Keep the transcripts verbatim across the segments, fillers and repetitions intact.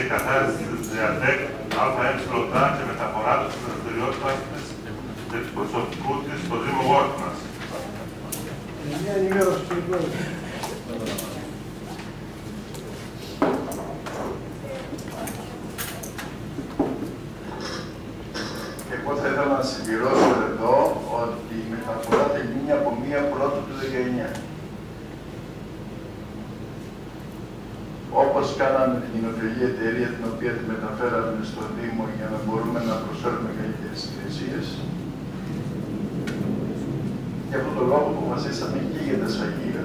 καθάριση της ΔΕΑΤΕΚ ΑΕ και μεταφορά του στις δραστηριότητας της και του προσωπικού της στο Δήμο Γόρτνας. Μια ενημέρωση του Υπουργού. Εγώ θα ήθελα να συμπληρώσω εδώ ότι η μεταφορά θα γίνει από μία πρώτη του δεκαεννιά. Όπως κάναμε την κοινοφιλή εταιρεία την οποία τη μεταφέραμε στο Δήμο για να μπορούμε να προσφέρουμε καλύτερες υπηρεσίες. Γι' αυτόν τον λόγο αποφασίσαμε και για τα σφαγεία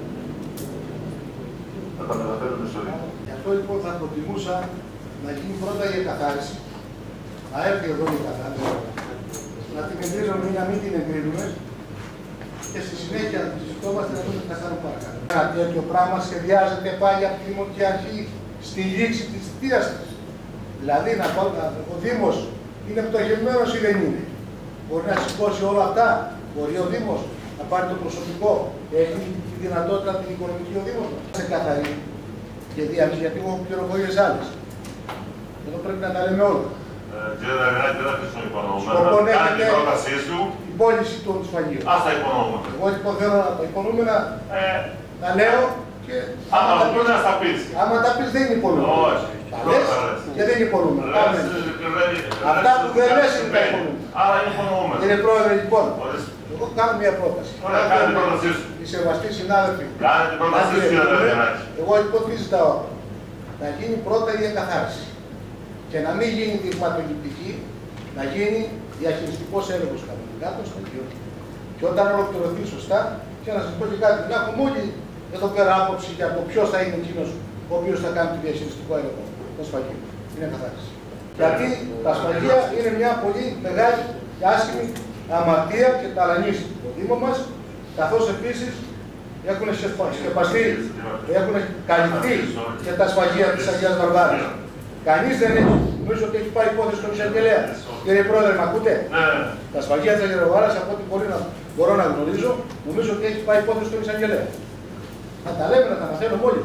να τα μεταφέρουμε στο Δήμο. Γι' αυτό λοιπόν θα προτιμούσα να γίνει πρώτα η καθάριση, να έρθει εδώ η καθάριση, να την εγκρίνουμε ή να μην την εγκρίνουμε και στη συνέχεια να τη συζητώμαστε να δούμε τι θα κάνουμε παρακάτω. Ένα τέτοιο πράγμα σχεδιάζεται πάλι από τη Δημοτική Αρχή στη λήξη της θητείας της. Δηλαδή να πω, ο Δήμος είναι πτωχευμένος ή δεν είναι. Μπορεί να σηκώσει όλα αυτά. Μπορεί ο Δήμος να πάρει το προσωπικό. Έχει τη δυνατότητα την οικονομική ο Δήμος. Σε καθαρή και διάμεση, γιατί έχω πληροφορίες άλλες. Εδώ πρέπει να τα λέμε όλα. Κύριε Δαβινάκη, δεν θα αφήσουμε υπονοούμενα. Κάνει την πρότασή σου. Η πώληση των σφαγείων. Ας τα υπονοούμε. Εγώ λοιπόν θέλω να τα υπονοούμενα να λέω και. Άμα τα πεις, να τα πεις. Άμα τα πεις, δεν είναι υπονοούμενα. Όχι. Τα λες και δεν είναι υπονοούμενα. Αυτά που δεν λες είναι τα υπονοούμενα. Άρα είναι υπονοούμενα. Κύριε Πρόεδρε, λοιπόν, εγώ κάνω μια πρόταση. Ωραία, κάνε την πρότασή σου. Οι σεβαστοί συνάδελφοι. Κάνε την πρότασή σου, κύριε Δαβινάκη. Εγώ λοιπόν τι ζητάω. Να γίνει πρώτα η εγκαθάριση. Και να μην γίνει δειγματοληπτική, να γίνει διαχειριστικός έλεγχος κανονικά των στοιχείων. Και όταν ολοκληρωθεί σωστά, και να σας πω και κάτι, να έχουμε όλοι εδώ πέρα άποψη για το ποιος θα είναι εκείνος ο οποίος θα κάνει το διαχειριστικό έλεγχο των σφαγείων. Είναι καθάριση. Γιατί τα σφαγεία είναι μια πολύ μεγάλη και άσχημη αμαρτία και ταλανίζει το Δήμο μας, καθώς επίσης έχουν σκεπαστεί, έχουν καλυφθεί και τα σφαγεία της Αγίας Βαρβάρας. Κανείς δεν έχει. Νομίζω ότι έχει πάει υπόθεση στον εισαγγελέα. Κύριε Πρόεδρε, με ακούτε? Ναι. Τα σφαγεία της Αγίας Βαρβάρας, από ό,τι μπορεί να, μπορώ να γνωρίζω, νομίζω ότι έχει πάει υπόθεση στον εισαγγελέα. Να τα λέμε, να τα μαθαίνουμε όλοι.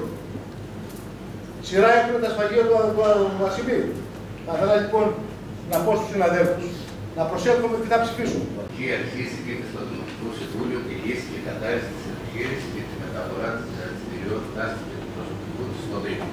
Σειρά έχουν τα σφαγεία του, του, του Ασημίου. Θα ήθελα λοιπόν να πω στους συναδέλφους να προσέχουμε τι θα ψηφίσουμε. Η αρχή συγκεκριμένη στο Δημοτικό Συμβούλιο τη λύση και κατάρριση τη επιχείρηση και τη μεταφορά τη δραστηριότητά τη και του προσωπικού τη στο Δήμο.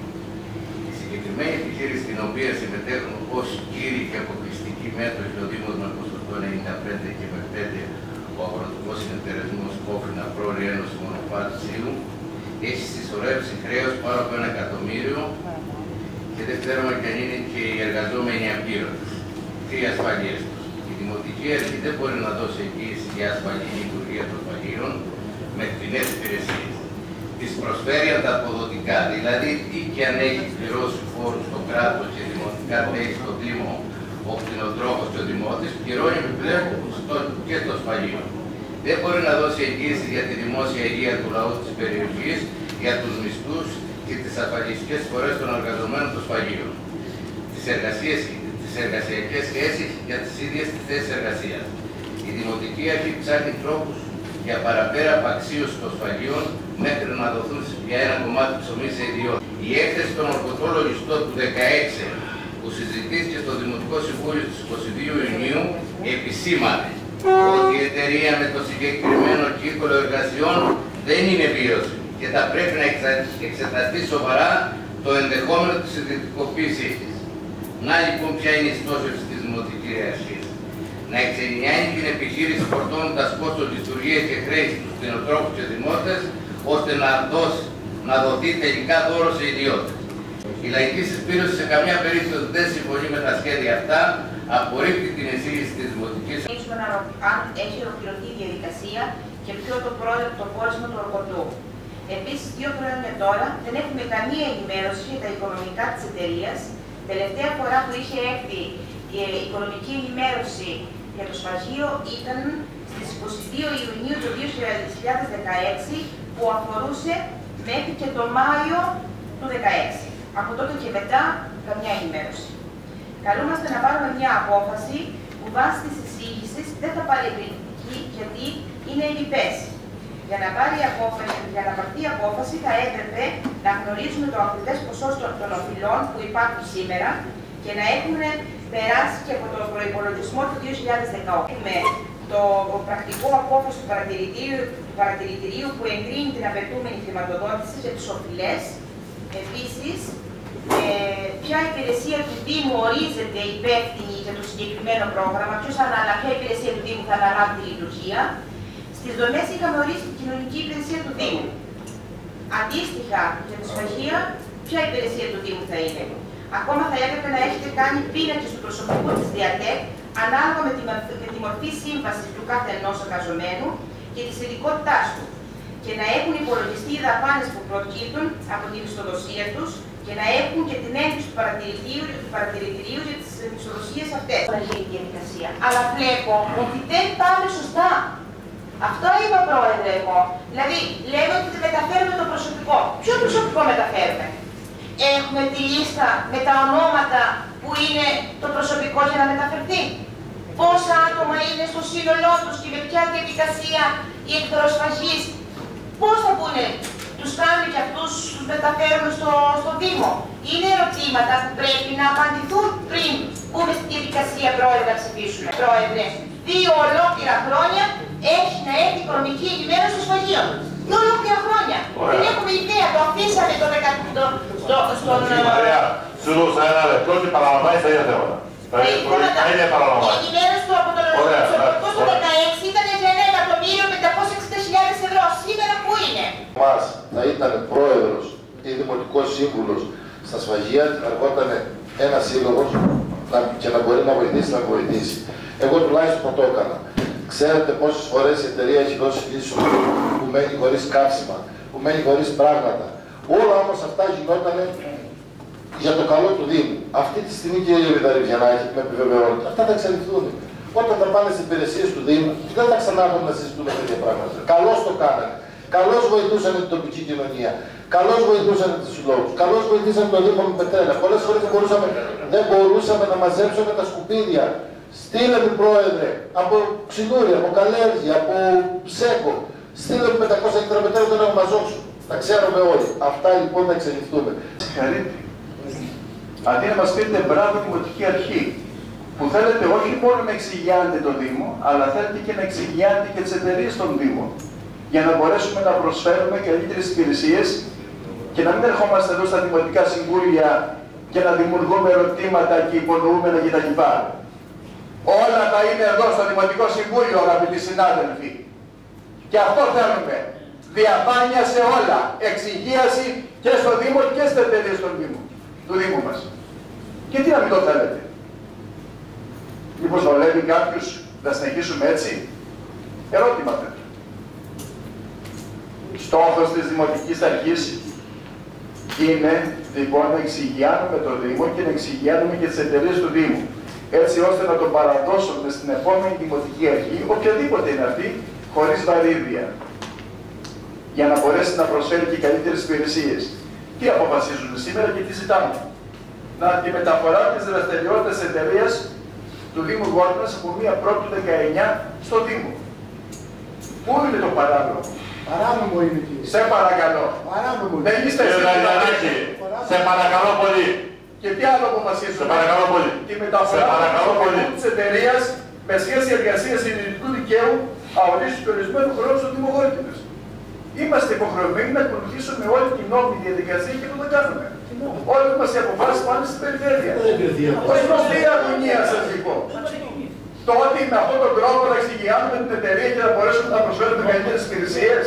Η συγκεκριμένη επιχείρηση, στην οποία συμμετέχουν ω κύριοι και αποκλειστικοί μέτοχοι ο Δήμος με ποσοστό ενενήντα πέντε και με πέντε ο Αγροτικός Συνεταιρισμός Κόφρινα Πρόωρη Ένωση Μονοπάτη Σύλλου, έχει συσσωρεύσει χρέος πάνω από ένα εκατομμύριο και δεν ξέρουμε και αν είναι και οι εργαζόμενοι απείρωτες και οι ασφαλείες τους. Η Δημοτική Αρχή δεν μπορεί να δώσει εγγύηση για ασφαλή λειτουργία των σφαγείων με φθηνές υπηρεσίες. Τις προσφέρει ανταποδοτικά, δηλαδή τι και αν έχει πληρώσει φόρους στο κράτος και δημοτικά τέλη στο Δήμο, ο κτηνοτρόφος και ο δημότης, πληρώνει επιπλέον και το σφαγείο. Δεν μπορεί να δώσει εγγύηση για τη δημόσια υγεία του λαού της περιοχής, για τους μισθούς και τις ασφαλιστικές φορές των εργαζομένων των σφαγείων. Τις εργασίες, τις εργασιακές σχέσεις για τις ίδιες τις θέσεις εργασίας. Η Δημοτική Αρχή ψάχνει τρόπους για παραπέρα απαξίωση των σφαγείων μέχρι να δοθούν για ένα κομμάτι ψωμί σε ιδιότητα. Η έκθεση των ορκωτών λογιστών του δεκαέξι που συζητήθηκε στο Δημοτικό Συμβούλιο στις είκοσι δύο Ιουνίου επισήμανε ότι η εταιρεία με το συγκεκριμένο κύκλο εργασιών δεν είναι βιώσιμη και θα πρέπει να εξεταστεί σοβαρά το ενδεχόμενο της ιδιωτικοποίησής της. Να λοιπόν ποια είναι η στόχευση της Δημοτικής Αρχής. Να εξενιάνει την επιχείρηση φορτώνοντας κόστος λειτουργίας και χρέη στους κτηνοτρόφους και δημότες, ώστε να, δώσει, να δοθεί τελικά δώρο σε ιδιώτες. Η Λαϊκή Συσπήρωση σε καμιά περίπτωση δεν συμφωνεί με τα σχέδια αυτά, απορρίπτει την εισήγηση της Δημοτικής Αρχής. Αν έχει ολοκληρωθεί η διαδικασία και ποιο το, το πόρισμα του ορκωτού. Επίσης, δύο χρόνια τώρα δεν έχουμε καμία ενημέρωση για τα οικονομικά της εταιρείας. Τελευταία φορά που είχε έρθει η οικονομική ενημέρωση για το σφαγείο ήταν στις είκοσι δύο Ιουνίου του δύο χιλιάδες δεκαέξι, που αφορούσε μέχρι και τον Μάιο του δύο χιλιάδες δεκαέξι. Από τότε και μετά, καμιά ενημέρωση. Καλούμαστε να πάρουμε μια απόφαση που βάσει της εισήγησης δεν θα πάρει κριτική, γιατί είναι ελλειπές. Για να, πάρει απόφαση, για να πάρθει απόφαση θα έπρεπε να γνωρίζουμε το ακριβές ποσό των οφειλών που υπάρχουν σήμερα και να έχουν περάσει και από τον προϋπολογισμό του δύο χιλιάδες δεκαοκτώ. Έχουμε το πρακτικό απόφαση του παρατηρητηρίου, του παρατηρητηρίου που εγκρίνει την απαιτούμενη χρηματοδότηση για τις οφειλές. Επίσης, ε, ποια υπηρεσία του Δήμου ορίζεται υπεύθυνη για το συγκεκριμένο πρόγραμμα, ποιος αναλάβει, ποια υπηρεσία του Δήμου θα αναλάβει τη λειτουργία. Στις δομές είχαμε ορίσει την κοινωνική υπηρεσία του Δήμου. Αντίστοιχα, για τη σφαγεία, ποια υπηρεσία του Δήμου θα είναι. Ακόμα θα έπρεπε να έχετε κάνει πίνακες του προσωπικού της ΔΙΑΤΕΚ ανάλογα με τη, με τη μορφή σύμβασης του κάθε ενός εργαζομένου και της ειδικότητάς του και να έχουν υπολογιστεί οι δαπάνες που προκύπτουν από τη μισθοδοσία τους και να έχουν και την έγκριση του παρατηρητηρίου, του παρατηρητηρίου για τις μισθοδοσίες αυτές. Να γίνει η διαδικασία. Αλλά βλέπω ότι δεν πάμε σωστά. Αυτό είπα, Πρόεδρε, εγώ. Δηλαδή, λέμε ότι μεταφέρουμε το προσωπικό. Ποιο προσωπικό μεταφέρουμε? Έχουμε τη λίστα με τα ονόματα που είναι το προσωπικό για να μεταφερθεί. Πόσα άτομα είναι στο σύνολό τους και με ποια διαδικασία οι εκδροσφαγείς, πώς θα πούνε, τους κάνουμε και αυτούς, τους μεταφέρουμε στο, στο Δήμο. Είναι ερωτήματα που πρέπει να απαντηθούν πριν μπούμε στη διαδικασία, Πρόεδρε, να ψηφίσουμε. Πρόεδρε, δύο ολόκληρα χρόνια έχει να έχει οικονομική ενημέρωση στο σφαγείο. Δύο ολόκληρα χρόνια. Ωραία. Δεν έχουμε ιδέα, το αφήσαμε το δεκατό στον... Μαρία, σου δώσα ένα λεπτό και παραλαμβάνεις τα ίδια θέματα. Τα ίδια παραλαμβάνεις. Η ενημέρωση του από τον προσωπικό στο δεκαέξι ήταν για ένα εκατομμύριο πεντακόσιες εξήντα χιλιάδες ευρώ. Σήμερα πού είναι? Μας θα ήταν πρόεδρος ή δημοτικός σύμβουλος στα σφαγεία και να ερχόταν ένας σύλλογος και να μπορεί να βοηθήσει, να βοηθήσει. Εγώ τουλάχιστον θα το έκανα. Ξέρετε πόσες φορές η εταιρεία έχει δώσει λύσου που μένει χωρίς καύσιμα, που μένει χωρίς πράγματα. Όλα όμως αυτά γινόταν για το καλό του Δήμου. Αυτή τη στιγμή, κύριε Μηταρρυβιανάκη, με επιβεβαιώνετε, αυτά θα εξαλειφθούν. Όταν θα πάνε στις υπηρεσίες του Δήμου, δεν θα ξανάρθουν να συζητούμε τέτοια πράγματα. Καλώς το κάνανε. Καλώς βοηθούσαν την τοπική κοινωνία. Καλώς βοηθούσαν τους συλλόγους. Καλώς βοηθήσαν τον Δήμο με πετρέλαια. Πολλές φορές δεν μπορούσαμε, δεν μπορούσαμε να μαζέψουμε τα σκουπίδια. Στείλε μου, Πρόεδρε, από Ξυλούρι, από Καλέργη, από Ψέκο. Στείλε μου πεντακόσια λίτρα πετρέλαιο, δεν έχω μαζόξου. Τα ξέρουμε όλοι. Αυτά λοιπόν να εξελιχθούμε. Συγχαρητήρια. Αντί να μας πείτε μπράβο Δημοτική Αρχή, που θέλετε όχι μόνο να εξηγιάνετε τον Δήμο, αλλά θέλετε και να εξηγιάνετε και τις εταιρείες των Δήμων, για να μπορέσουμε να προσφέρουμε καλύτερες υπηρεσίες και να μην ερχόμαστε εδώ στα Δημοτικά Συμβούλια και να δημιουργούμε ερωτήματα και υπονοούμενα κτλ. Όλα θα είναι εδώ στο Δημοτικό Συμβούλιο, αγαπητοί συνάδελφοι. Και αυτό θέλουμε. Διαφάνεια σε όλα. Εξυγίαση και στο Δήμο και στις εταιρείες του Δήμου, του Δήμου μας. Και τι να μην το θέλετε? Μήπως βολεύει κάποιους να συνεχίσουμε έτσι? Ερώτημα θέλω. Στόχος της Δημοτικής Αρχής είναι λοιπόν να εξυγιάνουμε το Δήμο και να εξυγιάνουμε και τις εταιρείες του Δήμου. Έτσι ώστε να τον παραδώσουμε στην επόμενη Δημοτική Αρχή, οποιαδήποτε είναι αυτή, χωρίς βαρύδια. Για να μπορέσει να προσφέρει και καλύτερες υπηρεσίες. Τι αποφασίζουν σήμερα και τι ζητάμε? Να τη μεταφορά της δραστηριότητας της εταιρείας του Δήμου Γόρνας από μία πρώτου δεκαεννιά στο Δήμο. Πού είναι το παράνομο? Παράνομο είναι, κύριε. Σε παρακαλώ. Παράνομο. Δεν είστε εσείς. Σε παρακαλώ πολύ. Και τι άλλο αποφασίζουν? Σε παρακαλώ πολύ. Τη μεταφορά της εταιρείας με σχέση εργασίας ιδιωτικού δικαίου αορίστου περιορισμένου χρόνου στο Δήμο Γόρκινος. Είμαστε υποχρεωμένοι να ακολουθήσουμε όλη την νόμιμη διαδικασία και το δεν κάνουμε. Όλες μας οι αποφάσεις πάνε στην περιφέρεια. Όχι προς τι αγωνία σας λοιπόν. Το ότι με αυτόν τον τρόπο να εξηγιάνουμε την εταιρεία και να μπορέσουμε να προσφέρουμε καλύτερες υπηρεσίες.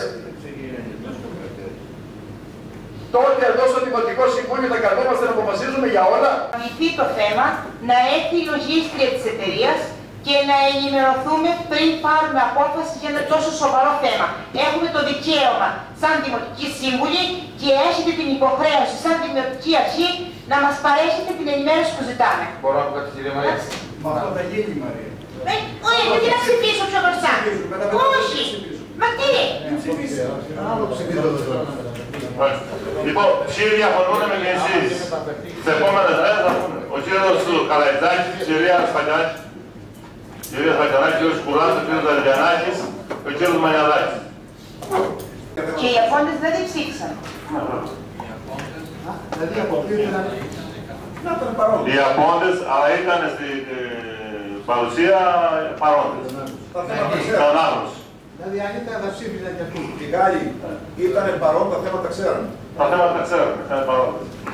Τότε εδώ στο Δημοτικό Συμβούλιο θα καλόμαστε να αποφασίζουμε για όλα. Να λυθεί το θέμα, να έρθει η λογίστρια της εταιρείας και να ενημερωθούμε πριν πάρουμε απόφαση για ένα τόσο σοβαρό θέμα. Έχουμε το δικαίωμα σαν Δημοτική Σύμβουλη και έχετε την υποχρέωση σαν Δημοτική Αρχή να μας παρέχετε την ενημέρωση που ζητάμε. Μπορώ να πω κάτι, κύριε Μαρία? Μα αυτό θα γίνει, Μαρία. Ε, όχι, γιατί να ψηφίσω πιο μπροστά. Όχι. Μα τι. Λοιπόν, ποιοι διαφωνούμε και εσείς. Τις επόμενες μέρες θα πούμε. Ο κύριος Καλαϊτζάκης, η κυρία Σπανιάκη, η κυρία Σπανιάκη, ο κύριος Κουράς, ο κύριος Δαριανάκης, ο κύριος Μανιαδάκης. Και οι Ιαπώνες δηλαδή ψήφισαν. Δηλαδή αποκλείονταν. Οι Ιαπώνες, αλλά ήταν στην παρουσία παρόντες. Τα θέματα Ήταν ξέραν. άγνωστοι. Δηλαδή αν ήταν θα ψήφιζαν και αυτοί. Οι Γάλλοι ήταν παρόν, τα θέματα ξέραν. Τα θέματα τα ξέρουν, ήταν παρόντες.